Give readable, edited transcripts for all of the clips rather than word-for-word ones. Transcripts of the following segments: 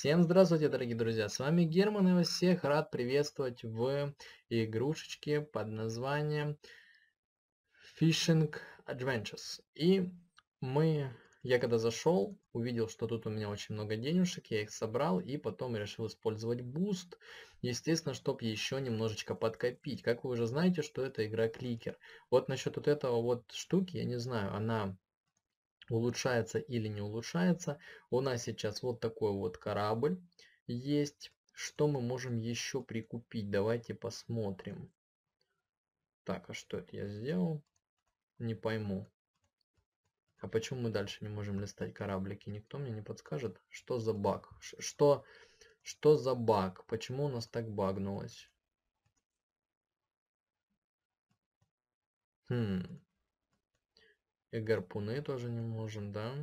Всем здравствуйте, дорогие друзья! С вами Герман, и вас всех рад приветствовать в игрушечке под названием Fishing Adventures. Я когда зашел, увидел, что тут у меня очень много денежек, я их собрал и потом решил использовать буст, естественно, чтобы еще немножечко подкопить. Как вы уже знаете, что это игра кликер. Вот насчет вот этого вот штуки, я не знаю, она улучшается или не улучшается. У нас сейчас вот такой вот корабль есть. Что мы можем еще прикупить? Давайте посмотрим. Так, а что это я сделал? Не пойму. А почему мы дальше не можем листать кораблики? Никто мне не подскажет, что за баг? Что за баг? Почему у нас так багнулось? И гарпуны тоже не можем, да?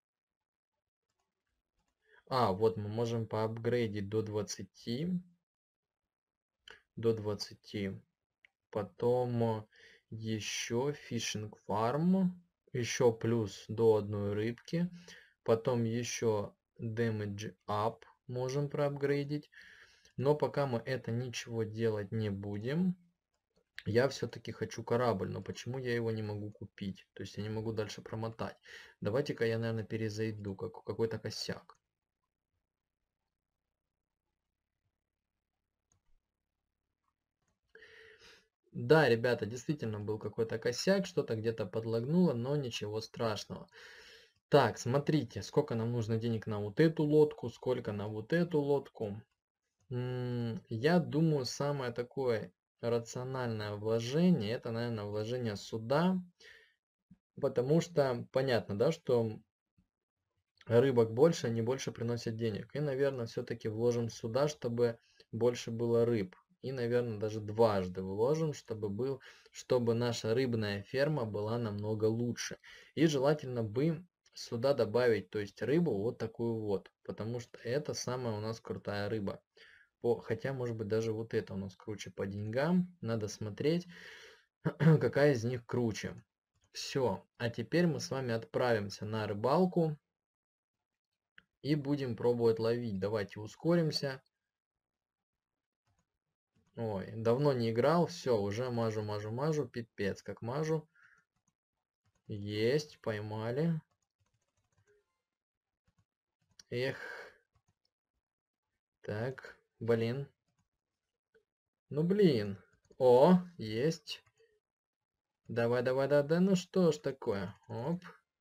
А, вот мы можем поапгрейдить до 20. До 20. Потом еще фишинг фарм. Еще плюс до одной рыбки. Потом еще damage up можем проапгрейдить. Но пока мы это ничего делать не будем. Я все-таки хочу корабль, но почему я его не могу купить? То есть я не могу дальше промотать. Давайте-ка я, наверное, перезайду, какой-то косяк. Да, ребята, действительно был какой-то косяк, что-то где-то подлагнуло, но ничего страшного. Так, смотрите, сколько нам нужно денег на вот эту лодку, сколько на вот эту лодку. Я думаю, самое такое рациональное вложение, это, наверное, вложение сюда. Потому что понятно, да, что рыбок больше, они больше приносят денег. И, наверное, все-таки вложим сюда, чтобы больше было рыб. И, наверное, даже дважды вложим, чтобы наша рыбная ферма была намного лучше. И желательно бы сюда добавить, то есть рыбу вот такую вот. Потому что это самая у нас крутая рыба. Хотя, может быть, даже вот это у нас круче по деньгам. Надо смотреть, какая из них круче. Все. А теперь мы с вами отправимся на рыбалку. И будем пробовать ловить. Давайте ускоримся. Ой, давно не играл. Все, уже мажу. Пипец, как мажу. Есть, поймали. Эх. Так, блин. Ну, блин. О, есть. Давай. Да, ну что ж такое. Оп.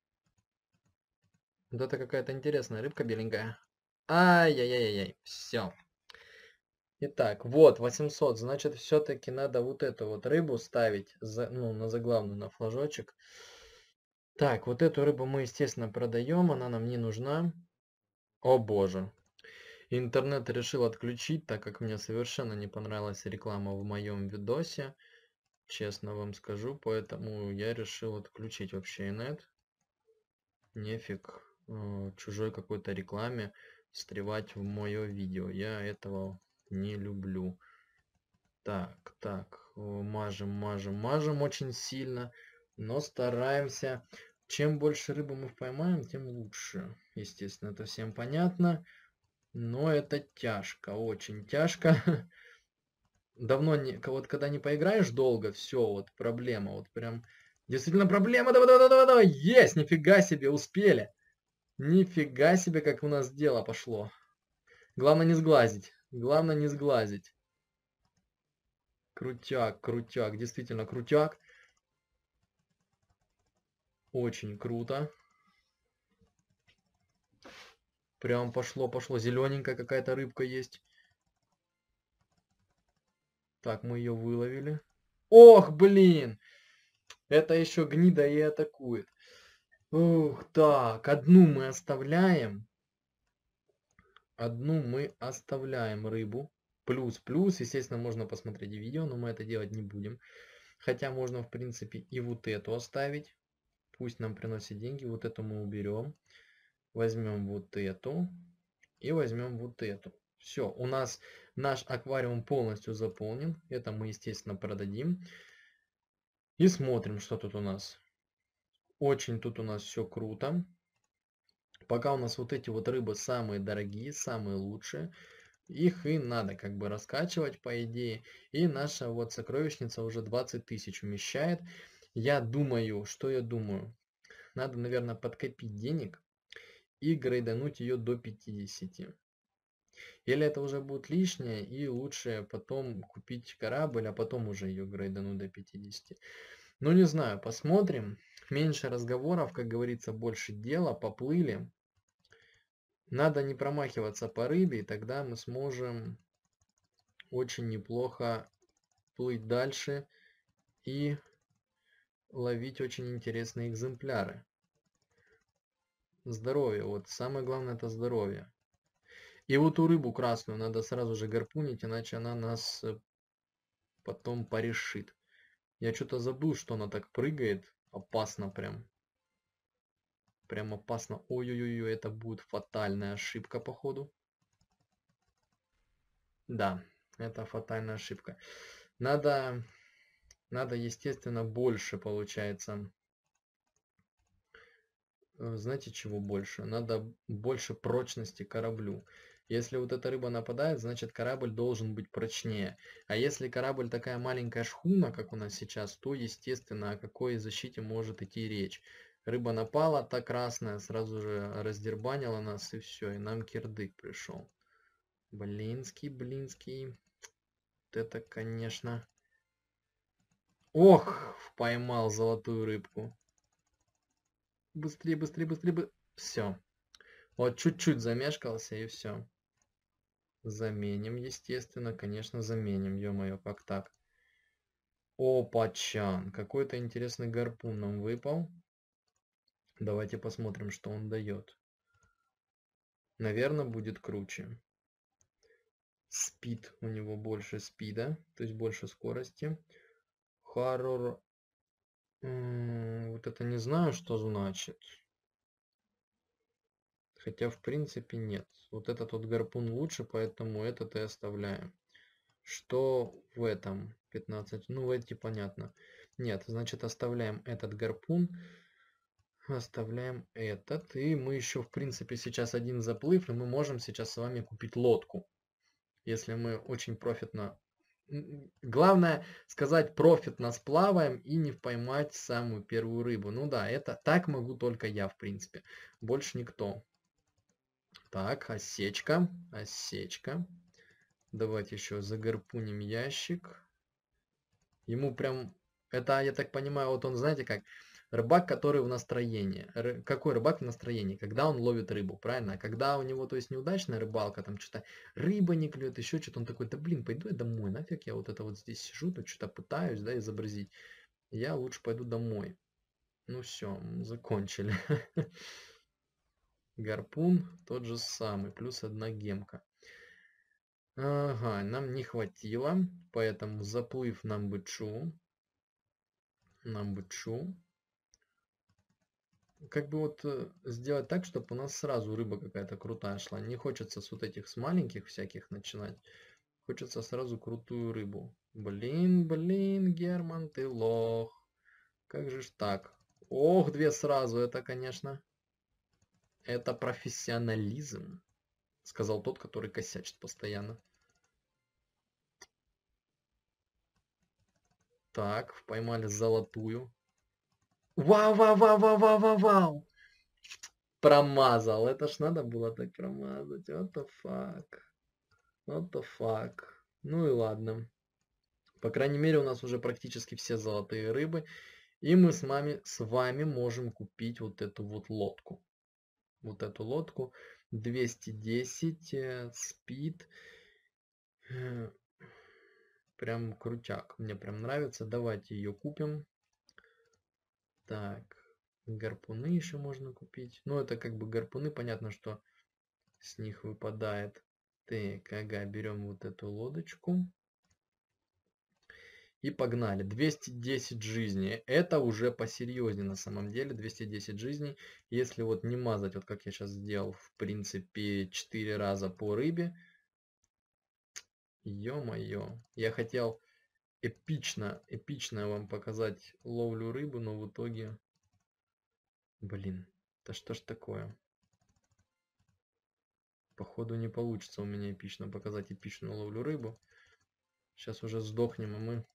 Вот это какая-то интересная рыбка беленькая. Ай-яй-яй-яй. Все. Итак, вот 800, значит, все-таки надо вот эту вот рыбу ставить, на заглавную, на флажочек. Так, вот эту рыбу мы, естественно, продаем, она нам не нужна. О боже. Интернет решил отключить, так как мне совершенно не понравилась реклама в моем видосе. Честно вам скажу, поэтому я решил отключить вообще инет. Нефиг чужой какой-то рекламе встревать в мое видео. Я этого не люблю. Так, мажем очень сильно, но стараемся. Чем больше рыбы мы поймаем, тем лучше. Естественно, это всем понятно, но это тяжко, очень тяжко. Давно не, вот когда не поиграешь долго, все, вот проблема, вот прям действительно проблема. Давай, есть, нифига себе, успели. Нифига себе, как у нас дело пошло. Главное не сглазить, главное не сглазить. Крутяк, действительно крутяк. Очень круто. Прям пошло. Зелененькая какая-то рыбка есть. Так, мы ее выловили. Ох, блин! Это еще гнида и атакует. Ух, так, одну мы оставляем. Одну мы оставляем рыбу. Плюс, естественно, можно посмотреть видео, но мы это делать не будем. Хотя можно, в принципе, и вот эту оставить. Пусть нам приносит деньги. Вот эту мы уберем. Возьмем вот эту. И возьмем вот эту. Все, у нас наш аквариум полностью заполнен. Это мы, естественно, продадим. И смотрим, что тут у нас. Очень тут у нас все круто. Пока у нас вот эти вот рыбы самые дорогие, самые лучшие, их и надо как бы раскачивать, по идее. И наша вот сокровищница уже 20 тысяч умещает. Я думаю, что я думаю? Надо, наверное, подкопить денег и грейдануть ее до 50. Или это уже будет лишнее, и лучше потом купить корабль, а потом уже ее грейдануть до 50. Ну, не знаю, посмотрим. Меньше разговоров, как говорится, больше дела, поплыли. Надо не промахиваться по рыбе, и тогда мы сможем очень неплохо плыть дальше и ловить очень интересные экземпляры. Здоровье, вот самое главное это здоровье. И вот ту рыбу красную надо сразу же гарпунить, иначе она нас потом порешит. Я что-то забыл, что она так прыгает. Опасно прям. Прям опасно. Ой-ой-ой, это будет фатальная ошибка, походу. Да, это фатальная ошибка. Надо, естественно, больше, получается. Знаете, чего больше? Надо больше прочности кораблю. Если вот эта рыба нападает, значит корабль должен быть прочнее. А если корабль такая маленькая шхуна, как у нас сейчас, то, естественно, о какой защите может идти речь. Рыба напала, та красная, сразу же раздербанила нас, и все, и нам кирдык пришел. Блинский. Вот это, конечно... Ох, поймал золотую рыбку. Быстрее, быстрее, быстрее. Все. Вот чуть-чуть замешкался, и все. Заменим, естественно, конечно, заменим. Ё-моё, как так? Опачан, какой-то интересный гарпун нам выпал. Давайте посмотрим, что он дает. Наверное, будет круче. Спид, у него больше спида, то есть больше скорости. Хоррор. Вот это не знаю, что значит. Хотя, в принципе, нет. Вот этот вот гарпун лучше, поэтому этот и оставляем. Что в этом 15? Ну, в эти понятно. Нет, значит, оставляем этот гарпун. Оставляем этот. И мы еще, в принципе, сейчас один заплыв, и мы можем сейчас с вами купить лодку. Если мы очень профитно... Главное сказать, профитно сплаваем и не поймать самую первую рыбу. Ну да, это так могу только я, в принципе. Больше никто. Так, осечка. Осечка. Давайте еще загарпуним ящик. Ему прям... Это, я так понимаю, вот он, знаете как, рыбак, который в настроении. Какой рыбак в настроении? Когда он ловит рыбу, правильно? А когда у него, то есть, неудачная рыбалка, там что-то рыба не клюет, еще что-то, он такой, да блин, пойду я домой, нафиг я вот это вот здесь сижу, тут что-то пытаюсь, да, изобразить. Я лучше пойду домой. Ну все, закончили. Гарпун тот же самый, плюс одна гемка. Ага, нам не хватило, поэтому заплыв нам бы чу. Нам бы чу. Как бы вот сделать так, чтобы у нас сразу рыба какая-то крутая шла. Не хочется с вот этих с маленьких всяких начинать. Хочется сразу крутую рыбу. Блин, Герман, ты лох. Как же ж так? Ох, две сразу, это, конечно, это профессионализм, сказал тот, который косячит постоянно. Так, поймали золотую. Вау! Промазал. Это ж надо было так промазать. What the fuck? What the fuck? Ну и ладно. По крайней мере, у нас уже практически все золотые рыбы. И мы с вами можем купить вот эту вот лодку. Вот эту лодку. 210 спид. Прям крутяк. Мне прям нравится. Давайте ее купим. Так. Гарпуны еще можно купить. Ну, это как бы гарпуны. Понятно, что с них выпадает. Так, ага, берем вот эту лодочку. И погнали. 210 жизней. Это уже посерьезнее на самом деле. 210 жизней. Если вот не мазать, вот как я сейчас сделал, в принципе, 4 раза по рыбе. Ё-моё. Я хотел эпично вам показать ловлю рыбы, но в итоге... Блин, да что ж такое? Походу не получится у меня эпично показать эпичную ловлю рыбу. Сейчас уже сдохнем, а мы...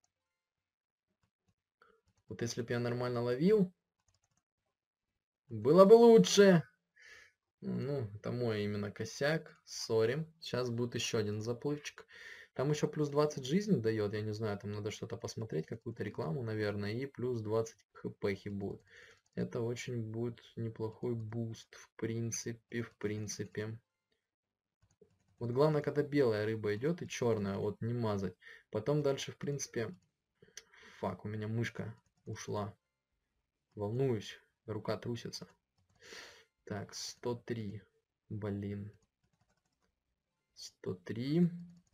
Вот если бы я нормально ловил, было бы лучше. Ну, это мой именно косяк. Сори. Сейчас будет еще один заплывчик. Там еще плюс 20 жизни дает. Я не знаю, там надо что-то посмотреть, какую-то рекламу, наверное. И плюс 20 хпхи будет. Это очень будет неплохой буст, в принципе. Вот главное, когда белая рыба идет и черная, вот не мазать. Потом дальше, в принципе... Фак, у меня мышка ушла. Волнуюсь, рука трусится. Так, 103. Блин. 103.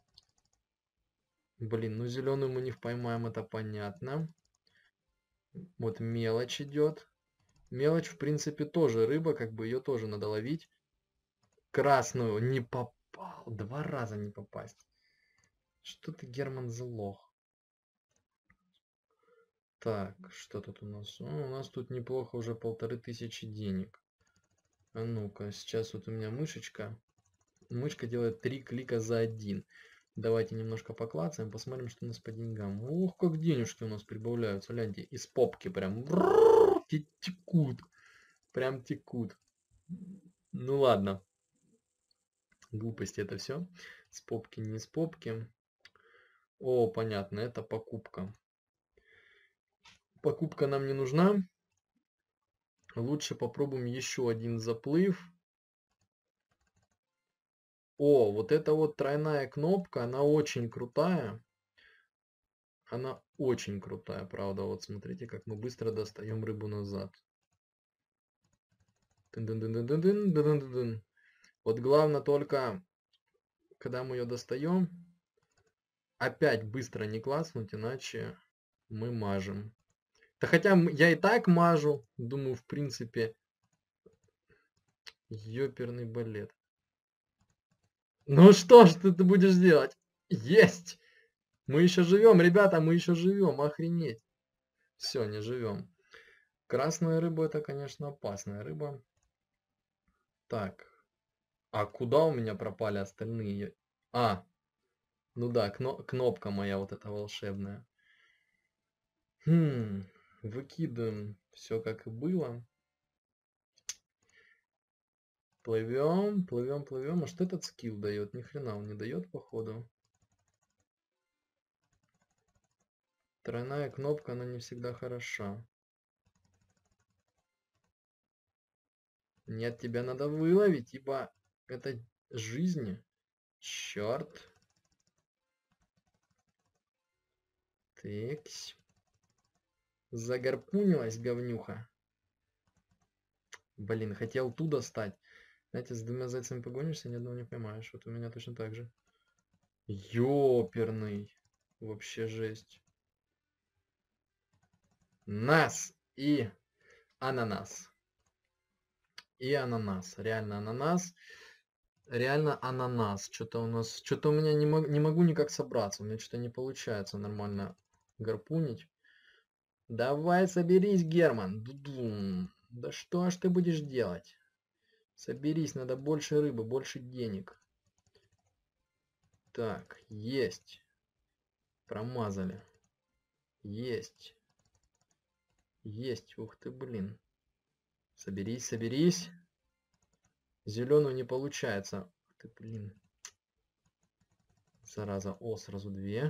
Блин, ну зеленую мы не поймаем, это понятно. Вот мелочь идет. Мелочь, в принципе, тоже рыба, как бы ее тоже надо ловить. Красную не попал. 2 раза не попасть. Что ты, Герман, за лох? Так, что тут у нас? О, у нас тут неплохо уже 1500 денег. А ну-ка, сейчас вот у меня мышечка. Мышка делает 3 клика за 1. Давайте немножко поклацаем, посмотрим, что у нас по деньгам. Ух, как денежки у нас прибавляются. Гляньте, из попки прям текут. Прям текут. Ну ладно. Глупости это все. С попки, не с попки. О, понятно, это покупка. Покупка нам не нужна. Лучше попробуем еще один заплыв. О, вот эта вот тройная кнопка, она очень крутая. Она очень крутая, правда. Вот смотрите, как мы быстро достаем рыбу назад. Вот главное только, когда мы ее достаем, опять быстро не класснуть, иначе мы мажем. Да хотя я и так мажу, думаю, в принципе, ёперный балет. Ну что ж ты будешь делать? Есть! Мы еще живем, ребята, мы еще живем, охренеть. Все, не живем. Красная рыба это, конечно, опасная рыба. Так, а куда у меня пропали остальные? А, ну да, кнопка моя вот эта волшебная. Выкидываем все как и было. Плывем. А что этот скилл дает? Ни хрена он не дает, походу. Тройная кнопка, она не всегда хороша. Нет, тебя надо выловить, ибо это жизнь. Черт. Тыкс. Загорпунилась говнюха. Блин, хотел ту достать. Знаете, с 2 зайцами погонишься, ни одного не поймаешь. Вот у меня точно так же. Ёперный. Вообще жесть. Нас и ананас. И ананас. Реально ананас. Реально ананас. Что-то у нас... Что-то у меня не могу никак собраться. У меня что-то не получается нормально гарпунить. Давай соберись, Герман. Дудум. Да что ж ты будешь делать? Соберись, надо больше рыбы, больше денег. Так, есть. Промазали. Есть. Есть. Ух ты, блин. Соберись, соберись. Зеленую не получается. Ух ты, блин. Зараза. О, сразу 2.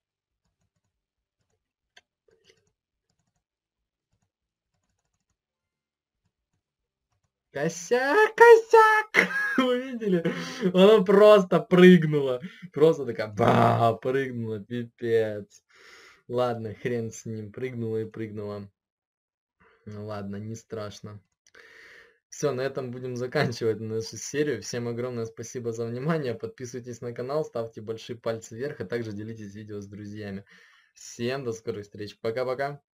Косяк, косяк! Вы видели? Она просто прыгнула. Просто такая, ба, прыгнула, пипец. Ладно, хрен с ним. Прыгнула и прыгнула. Ну ладно, не страшно. Все, на этом будем заканчивать нашу серию. Всем огромное спасибо за внимание. Подписывайтесь на канал, ставьте большие пальцы вверх, а также делитесь видео с друзьями. Всем до скорых встреч. Пока-пока.